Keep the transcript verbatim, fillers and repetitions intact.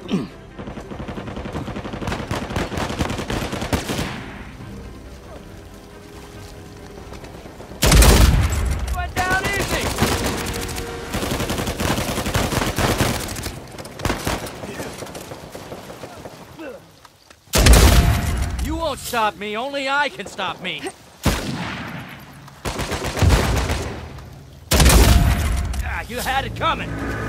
Went down easy! You won't stop me, only I can stop me! Ah, you had it coming!